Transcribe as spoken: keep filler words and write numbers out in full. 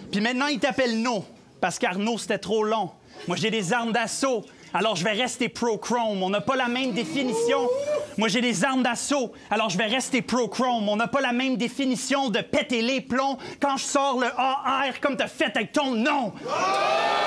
Puis maintenant, il t'appelle No, parce qu'Arnaud, c'était trop long. Moi, j'ai des armes d'assaut, alors je vais rester pro-chrome. On n'a pas la même définition. Moi, j'ai des armes d'assaut, alors je vais rester pro-chrome. On n'a pas la même définition de péter les plombs quand je sors le A R comme t'as fait avec ton nom.